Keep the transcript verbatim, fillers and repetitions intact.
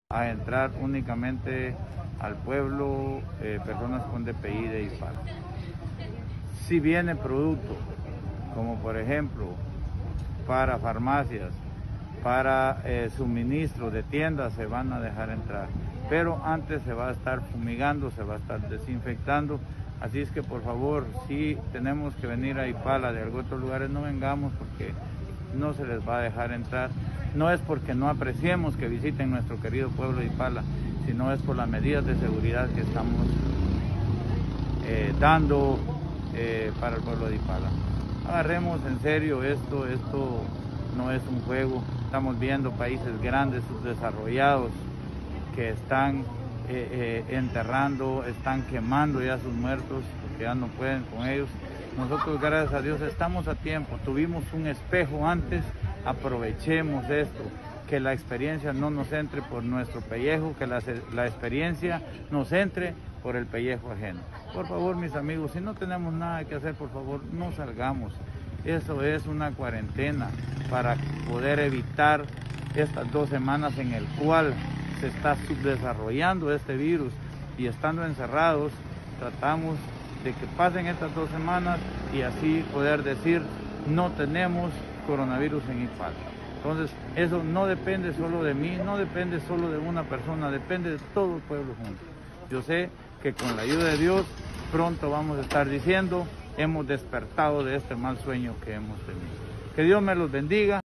a entrar únicamente al pueblo eh, personas con D P I de Ipala. Si viene producto, como por ejemplo para farmacias, para eh, suministro de tiendas, se van a dejar entrar. Pero antes se va a estar fumigando, se va a estar desinfectando. Así es que por favor, si tenemos que venir a Ipala de algunos otros lugares, no vengamos porque no se les va a dejar entrar. No es porque no apreciemos que visiten nuestro querido pueblo de Ipala, sino es por las medidas de seguridad que estamos eh, dando eh, para el pueblo de Ipala. Agarremos en serio esto, esto no es un juego. Estamos viendo países grandes, subdesarrollados, que están eh, eh, enterrando, están quemando ya sus muertos, porque ya no pueden con ellos. Nosotros, gracias a Dios, estamos a tiempo. Tuvimos un espejo antes, aprovechemos esto, que la experiencia no nos entre por nuestro pellejo, que la, la experiencia nos entre por el pellejo ajeno. Por favor, mis amigos, si no tenemos nada que hacer, por favor, no salgamos. Eso es una cuarentena para poder evitar estas dos semanas en el cual se está subdesarrollando este virus, y estando encerrados tratamos de que pasen estas dos semanas y así poder decir no tenemos coronavirus en Ipala. Entonces eso no depende solo de mí, no depende solo de una persona, depende de todo el pueblo junto. Yo sé que con la ayuda de Dios pronto vamos a estar diciendo hemos despertado de este mal sueño que hemos tenido. Que Dios me los bendiga.